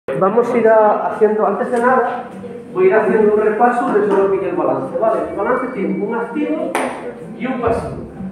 Vamos a ir haciendo, antes de nada, voy a ir haciendo un repaso de lo que es el balance, ¿vale? El balance tiene un activo y un pasivo.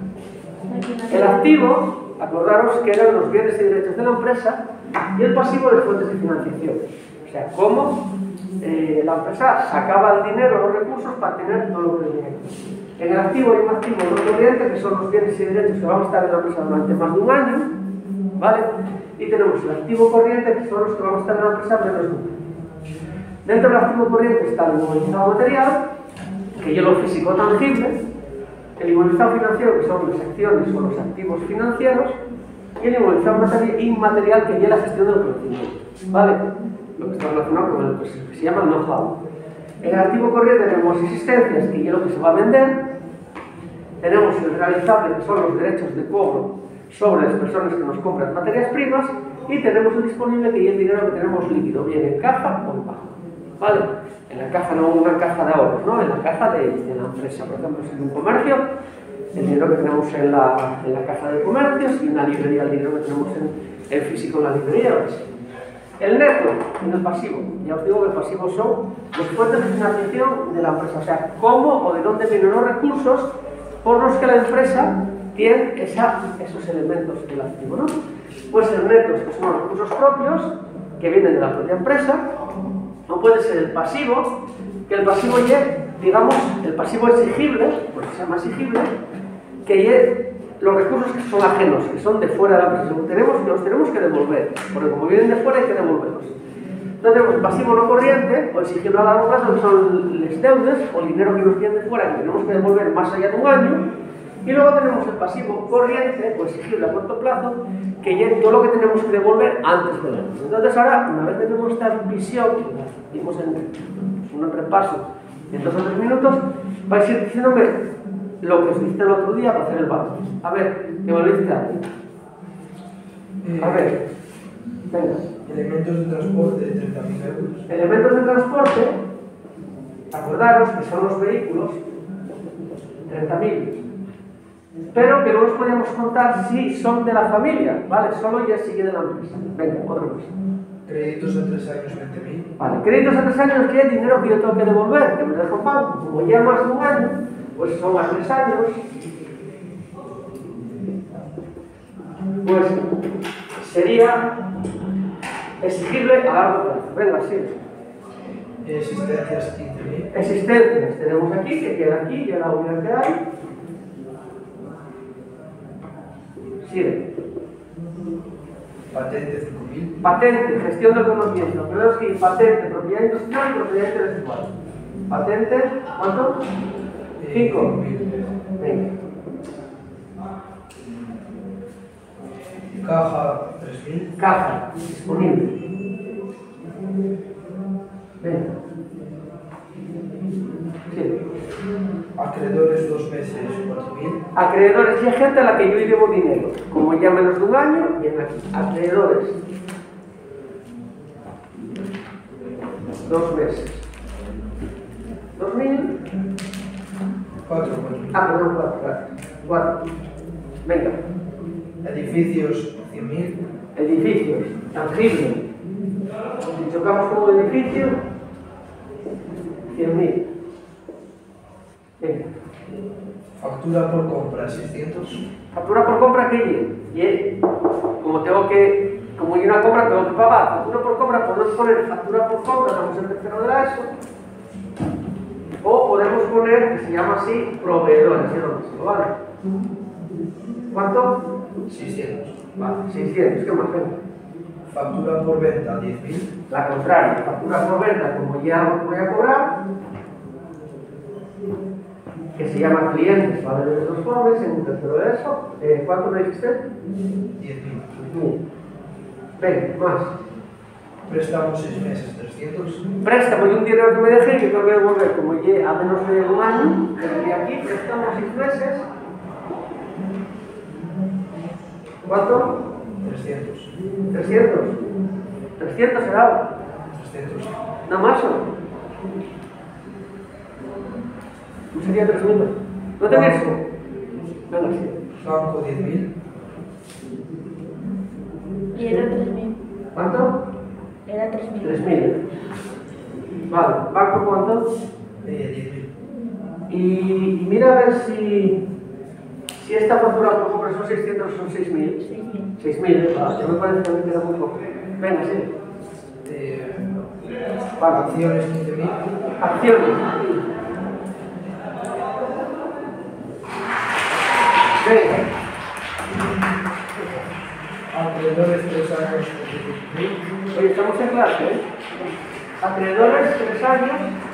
El activo, acordaros que eran los bienes y derechos de la empresa, y el pasivo de fuentes de financiación. O sea, cómo la empresa sacaba el dinero, los recursos, para tener todo lo que tenía. En el activo hay un activo no corriente, que son los bienes y derechos que van a estar en la empresa durante más de un año, ¿vale? Y tenemos el activo corriente, que son los que van a estar en la empresa menos de un año. Dentro del activo corriente está el inmovilizado material, que es lo físico tangible, el inmovilizado financiero, que son las acciones o los activos financieros, y el inmovilizado inmaterial, que es la gestión del conocimiento, ¿vale? Lo que está relacionado con el que se llama el know-how. En el activo corriente tenemos existencias, que es lo que se va a vender. Tenemos el realizable, que son los derechos de cobro sobre las personas que nos compran materias primas, y tenemos el disponible, que es el dinero que tenemos líquido, bien en caja o en banco, ¿vale? En la caja, no una caja de ahorros, ¿no? En la caja de la empresa. Por ejemplo, si es un comercio, el dinero que tenemos en la caja de comercio, si una librería, el dinero que tenemos en físico en la librería. El neto en el pasivo, ya os digo que el pasivo son los fuentes de financiación de la empresa, o sea, cómo o de dónde vienen los recursos por los que la empresa tiene esos elementos del activo, ¿no? Puede ser netos, que son los recursos propios, que vienen de la propia empresa, o puede ser el pasivo, que el pasivo es, digamos, el pasivo exigible, porque se llama exigible, que es los recursos que son ajenos, que son de fuera de la empresa, que los tenemos que devolver, porque como vienen de fuera hay que devolverlos. Entonces tenemos el pasivo no corriente, o exigible a largo plazo, que son las deudas, o el dinero que nos viene de fuera, que tenemos que devolver más allá de un año. Y luego tenemos el pasivo corriente, o exigible a corto plazo, que es todo lo que tenemos que devolver antes del año. Entonces ahora, una vez tenemos esta visión, que dimos en un repaso en 2 o 3 minutos, vais a ir diciéndome lo que os diste el otro día para hacer el balance. A ver, ¿qué me lo diste aquí? A ver, venga. Elementos de transporte de 30.000 euros. Elementos de transporte, acordaros que son los vehículos, 30.000. Pero que no los podemos contar si son de la familia, ¿vale? Solo ya sigue de la empresa. Venga, otra cosa. Créditos a 3 años, 20.000. Vale, créditos a 3 años, que es dinero que yo tengo que devolver, que me dejo banco. Como ya más de un año, pues son a 3 años. Pues sería exigible a largo plazo. Venga, sí. Existencias, 15.000. Existencias tenemos aquí, que queda aquí, ya la unidad que hay. Sigue. Patente, 5.000. Patente, gestión del conocimiento. Tenemos que ir patente, propiedad industrial y propiedad intelectual. Patente, ¿cuánto? 5. Venga. Caja, 3.000. Caja, disponible. Venga. Sí. Acreedores, 2 meses, 4.000. Acreedores, y hay gente a la que yo debo dinero, como ya menos de un año, viene aquí. Acreedores. 2 meses. 2.000. 4.000. Ah, perdón, 4. Venga. Edificios, 100.000. Edificios, tangible. Si chocamos con un edificio, 100.000. Venga. Factura por compra, 600. Factura por compra, ¿qué es? Y como hay una compra, tengo que pagar. Factura por compra, podemos poner factura por compra, estamos en tercero de la ESO. O podemos poner, que se llama así, proveedores, ¿vale? ¿Cuánto? 600. Vale, 600, ¿qué más? Venga. Factura por venta, 10.000. La contraria, factura por venta, como ya voy a cobrar, que se llama clientes, ¿vale? De los pobres, en un tercero de eso. ¿Cuánto me dijiste? 10.000. Venga, más. Préstamo 6 meses, 300. Préstamo y un dinero que me dejé, que tengo que devolver, como ya a menos de un año, desde aquí, préstamo 6 meses. ¿Cuánto? 300. 300. 300 será. 300. ¿No más o no? ¿No sería 3.000? ¿No tenéis eso? Venga, sí. Banco, 10.000. Y eran 3.000. ¿Cuánto? Era Era 3.000. 3.000. Vale, ¿banco cuánto? 10.000. Y mira a ver si esta factura por compra son 600 o son 6.000. 6.000, vale, ya me parece que me queda muy poco. Venga, sí. Vale. Acciones 15.000. Acciones. Venga. Acreedores 3 años 25.000. Oye, estamos en clase, ¿eh? Acreedores 3 años,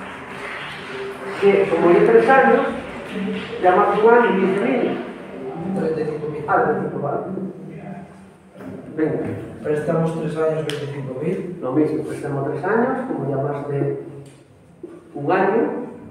que como hay 3 años, ya más un año y 15.000. 35.000. Ah, 25, vale. Venga. Préstamos 3 años 25.000. Lo mismo, préstamo 3 años, como ya más de un año.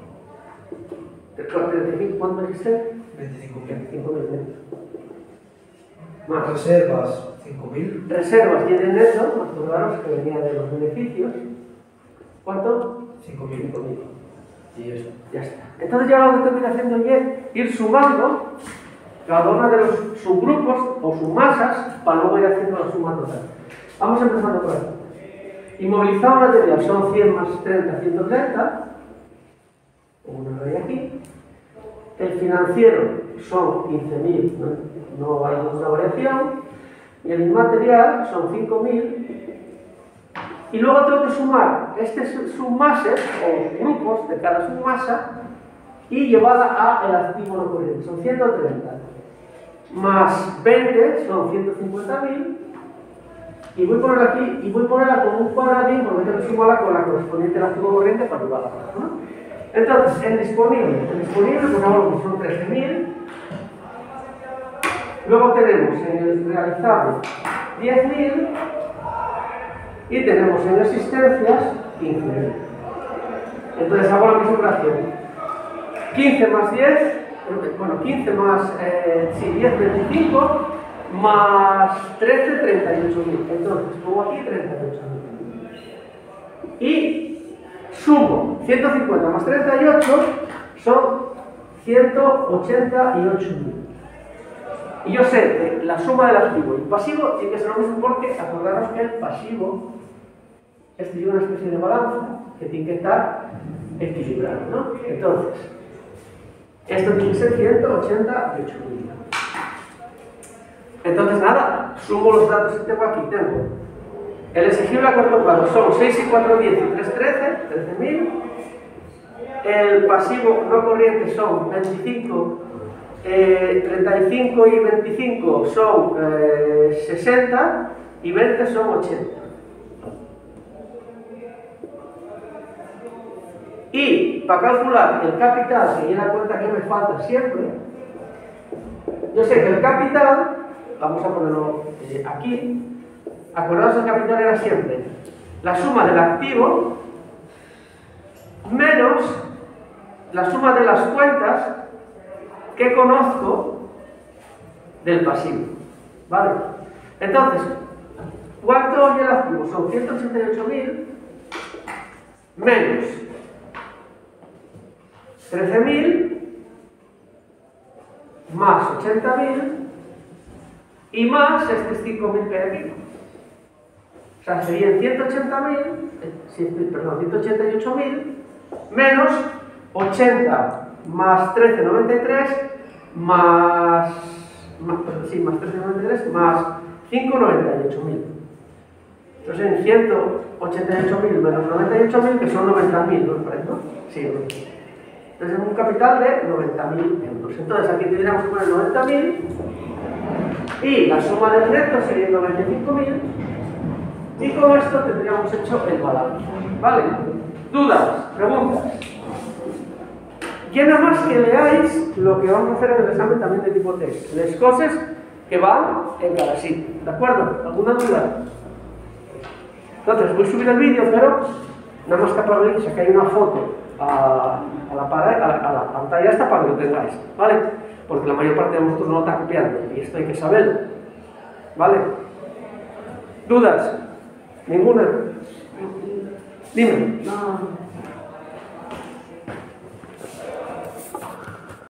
35, ¿cuánto dijiste? 25.000. 25.000. Más. Reservas 5.000. Reservas tienen neto, acordaros que venía de los beneficios. ¿Cuánto? 5.000. 5.000. Y eso. Ya está. Entonces ya lo que tengo que ir haciendo es ir sumando cada uno de los subgrupos o submasas para luego ir haciendo la suma total. Vamos empezando por aquí. Inmovilizado material son 100 más 30, 130. Pongo una raya aquí. El financiero son 15.000, no hay ninguna variación. Y el inmaterial son 5.000. Y luego tengo que sumar submases o grupos de cada submasa y llevarla a el activo no corriente. Son 130. Más 20 son 150.000. Y voy a poner aquí, y voy a ponerla como un cuadradín porque tengo que sumarla con la correspondiente al activo corriente para llevarla abajo, ¿no? Entonces, el disponible pues ahora son 13.000. Luego tenemos en el realizable 10.000. Y tenemos en existencias 15.000. Entonces hago la misma operación. 15 más 10, bueno, 15 más 10, 25, más 13, 38.000. Entonces pongo aquí 38.000. Y sumo 150 más 38 son 188.000. Y yo sé que la suma del activo y el pasivo tiene que ser lo mismo porque acordaros que el pasivo lleva una especie de balanza que tiene que estar equilibrado, ¿no? Entonces, esto tiene que ser 188.000. Entonces, nada, sumo los datos que tengo aquí. Tengo el exigible a corto plazo son 6 y 4, 10 y 3, 13.000. El pasivo no corriente son 25, 35 y 25 son 60 y 20 son 80. Y para calcular el capital, que es la cuenta que me falta siempre, yo sé que el capital, vamos a ponerlo aquí, acordaos, el capital era siempre la suma del activo menos la suma de las cuentas que conozco del pasivo, ¿vale? Entonces, ¿cuánto es el activo? Son 188.000 menos 13.000 más 80.000 y más estos 5.000 que hay aquí. O sea, serían 188.000 menos 80 más 13,93 más 13,93 más 5,98.000. Entonces, en 188.000 menos 98.000, que son 90.000, ¿no? Sí, ¿no? Entonces, un capital de 90.000 euros. Entonces, aquí tendríamos que poner 90.000 y la suma del neto sería 95.000 y con esto tendríamos hecho el balance. ¿Vale? ¿Dudas? ¿Preguntas? Ya nada más que leáis lo que vamos a hacer en el examen también de tipo test. Las cosas que van en cada sitio. ¿De acuerdo? ¿Alguna duda? Entonces, voy a subir el vídeo, pero nada más que para ver, saqué una foto a la pantalla esta para que lo tengáis, ¿vale? Porque la mayor parte de vosotros no lo está copiando y esto hay que saberlo, ¿vale? ¿Dudas? ¿Ninguna? Dime. No.